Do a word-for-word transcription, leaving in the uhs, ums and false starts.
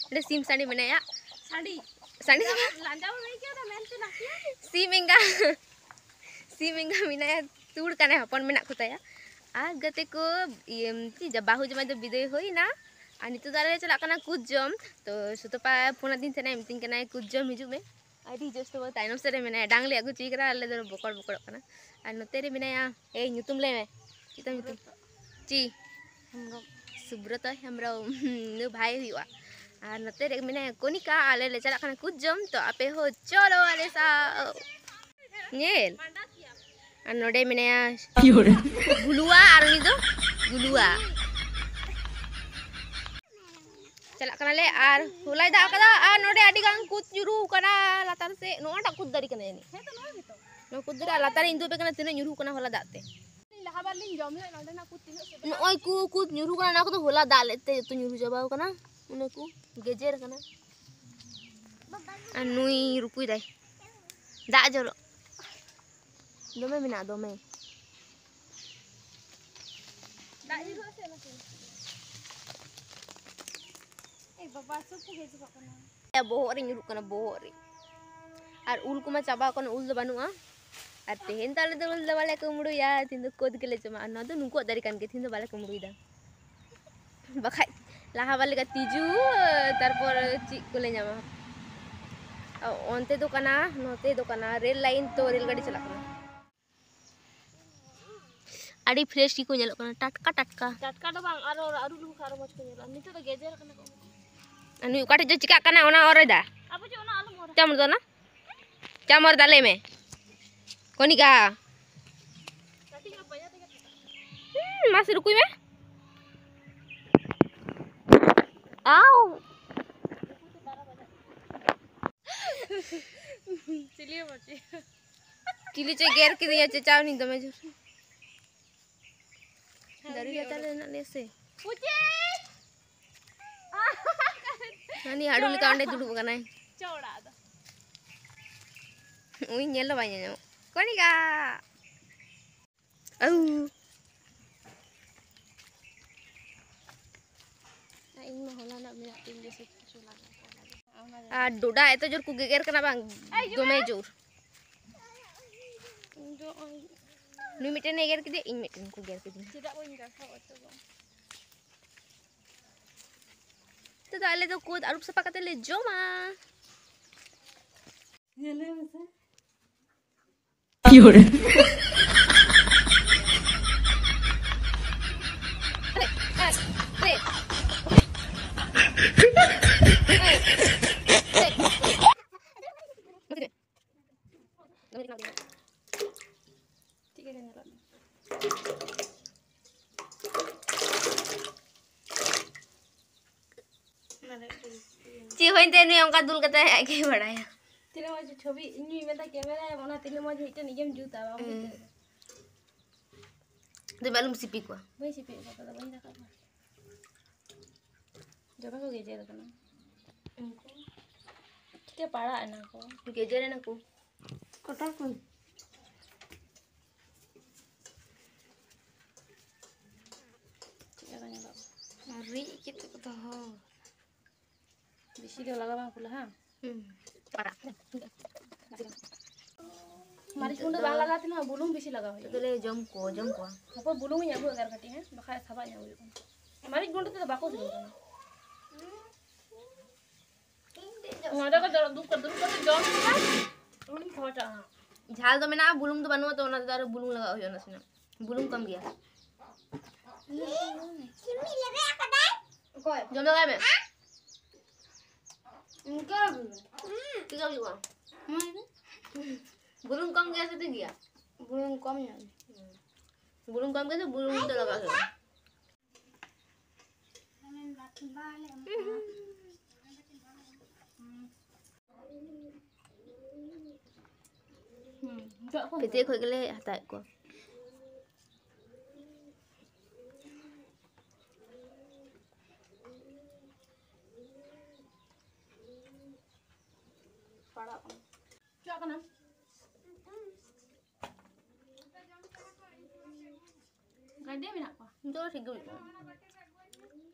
Ada sim sandi mana ya? Sandi. Sandi Lanjau lagi kira mente nakia. sim enggak. Sim enggak mina ya tur kana hapon menak ko taya. Ah gate ko iem ti jabahu jama do bidoy hoina. Ani tu dare chalak kana kut jom to suto pa phone din tena emting kana kut jom hiju me. Adi jos to tainam sere mena dangli agu chikra alle do bokor bokor kana. An note re mina ya eh nyutum le me. Kita nyutum. Ci. Subrata hamra nu bhai huwa. Ar note re mina konika ale le chalak kana kut jom to ape ho cholo ale sa. Nyel. Ar node mina ya gulua ar ni do gulua. Chalak kana le ar hulai da kada ar node adi gang kut juru kana latar se no ata kut dari kana ni. He to no gitu. No kut dari latar indu pe kana tinu nyuru kana hola date. Laha bar ling jom le nonde na kut tinu se. No oi ku kut nyuru kana na ko to hola dal te to nyuru jabau kana une ku gejer kana. Anui rukui dai. Da joro. Dome mina dome. Da iru se na se. Eh baba supu he juga kana. Ya bohok re nyuru kana bohok re. Ar ul kuma chaba kana ul do banua. Ar tehen tale do ul do bale kumuru ya tindu kod gele cuma anna do nungko dari kan ke tindu bale kumuru ida. Bakai laha bale ka tiju tarpor chik kole nyama. Onte do kana note do kana rail line तो rail गाड़ी चला kana. Adi fresh ki ko nyelok kana tatka tatka. Tatka do bang aro aru lu karo mach ko nyela. Nitu to gejer kana ko. Anu ukate jo chika kana ona ore da. Apa je ona alu mora. Chamor do na? Chamor dale me. Konika. Tadi ka banyak tega. Hmm, masih rukui me? Au. चलिए बच्चे Cili ce ger ki dia ce caw ni do me jur. Dari dia tale na lese. पूछे Ani hadu li kaunde dudu kana. चौड़ा दो Ui nyelo ba nyanyo. Konika. Au. इन में होला ना मेरा तीन जैसे चुला Ah doda itu jur ku geger kana bang. Do me jur. जो Nu miten ne ger ki de in miten ku ger ki de. tidak pun enggak kau itu bang To dale to kod arup sapa kate le joma. ये ले मसे Fiore. Re. ठीक है ना Ci hoin te nu angka dul kata ke badaya. तीन मजे छवि इन्हीं में था कैमरा है वना तीन मजे हिट नहीं गेम जूता बाबू De balum sipi ko. वही से पे पता था वही रखा था जब को गेजे रखना ठीक है पाड़ा है ना को Gejer na ku. कटा कोई ठीक है ना Ari kita ketahu. बेसी दे लगा बा पुला हां Hmm. Parah. मारिच गुंडा बांग लगा थी ना बुलुंग बेसी लगा हुई Itu le jom ko, jom ko. apa बुलुंग nya bu agar kati है बखा सभा nya हुई मारिच गुंडा तो बाको से ना ngada ka dara duk ka duk ka jom ka un khota Jal to mena bulung to banu to ona to bulung laga hoyo na sina. Bulung kam gaya. कोई Jom laga me. इनका Tiga juga. Bulung kam gaya se gaya. बुलुंग come nya Bulung kam gaya bulung to laga hoyo. Pete khoi gele hatai ko. पड़ा क्या करना गड्ढे में ना Itu sih gue.